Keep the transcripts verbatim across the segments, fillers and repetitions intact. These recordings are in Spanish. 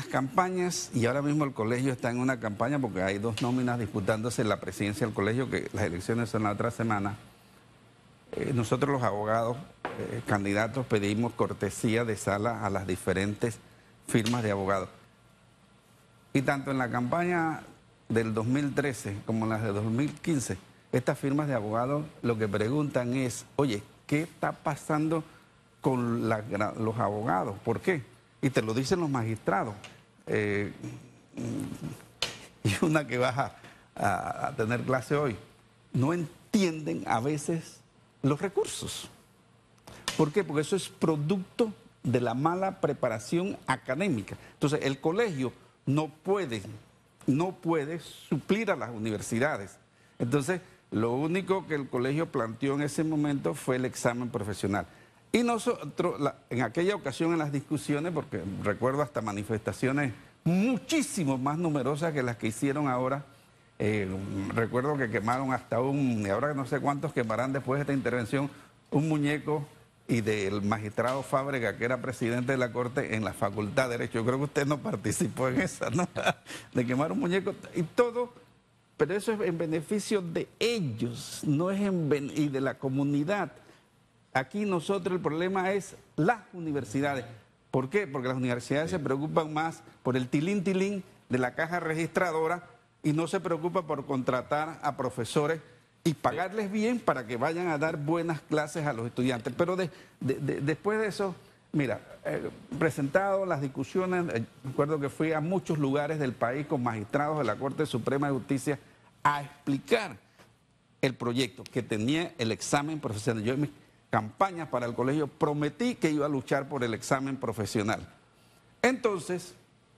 campañas, y ahora mismo el colegio está en una campaña porque hay dos nóminas disputándose la presidencia del colegio, que las elecciones son la otra semana. Eh, nosotros los abogados, eh, candidatos, pedimos cortesía de sala a las diferentes firmas de abogados. Y tanto en la campaña del dos mil trece como en las de dos mil quince, estas firmas de abogados lo que preguntan es, oye, ¿qué está pasando con la, los abogados? ¿Por qué? Y te lo dicen los magistrados. Eh, y una que vas a, a, a tener clase hoy, no entienden a veces los recursos. ¿Por qué? Porque eso es producto de la mala preparación académica. Entonces, el colegio no puede, no puede suplir a las universidades. Entonces, lo único que el colegio planteó en ese momento fue el examen profesional. Y nosotros, la, en aquella ocasión en las discusiones, porque recuerdo hasta manifestaciones muchísimo más numerosas que las que hicieron ahora, eh, recuerdo que quemaron hasta un, y ahora no sé cuántos quemarán después de esta intervención, un muñeco y del magistrado Fábrega, que era presidente de la Corte en la Facultad de Derecho. Yo creo que usted no participó en esa, ¿no? De quemar un muñeco y todo, pero eso es en beneficio de ellos, no es en ben- y de la comunidad. Aquí nosotros el problema es las universidades. ¿Por qué? Porque las universidades se preocupan más por el tilín tilín de la caja registradora y no se preocupa por contratar a profesores y pagarles bien para que vayan a dar buenas clases a los estudiantes. Pero de, de, de, después de eso, mira, eh, presentado las discusiones, eh, recuerdo que fui a muchos lugares del país con magistrados de la Corte Suprema de Justicia a explicar el proyecto que tenía el examen profesional. Yo en mis campañas para el colegio prometí que iba a luchar por el examen profesional. Entonces,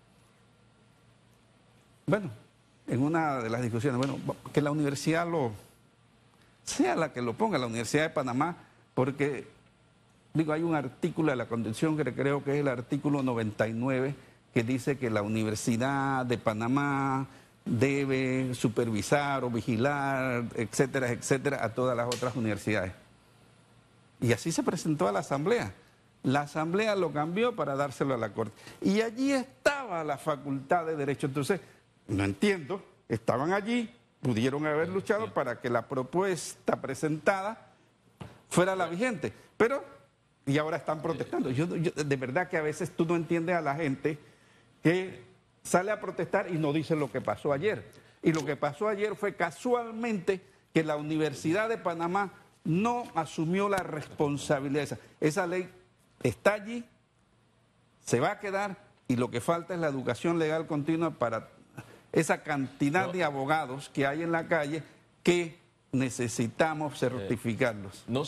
bueno, en una de las discusiones, bueno, que la universidad lo... sea la que lo ponga, la Universidad de Panamá, porque, digo, hay un artículo de la Constitución que creo que es el artículo noventa y nueve, que dice que la Universidad de Panamá debe supervisar o vigilar, etcétera, etcétera, a todas las otras universidades. Y así se presentó a la Asamblea. La Asamblea lo cambió para dárselo a la Corte. Y allí estaba la Facultad de Derecho. Entonces, no entiendo, estaban allí, pudieron haber luchado para que la propuesta presentada fuera la vigente, pero, y ahora están protestando. Yo, yo, de verdad que a veces tú no entiendes a la gente que sale a protestar y no dice lo que pasó ayer. Y lo que pasó ayer fue casualmente que la Universidad de Panamá no asumió la responsabilidad. Esa, esa ley está allí, se va a quedar, y lo que falta es la educación legal continua para esa cantidad no. de abogados que hay en la calle que necesitamos certificarlos. No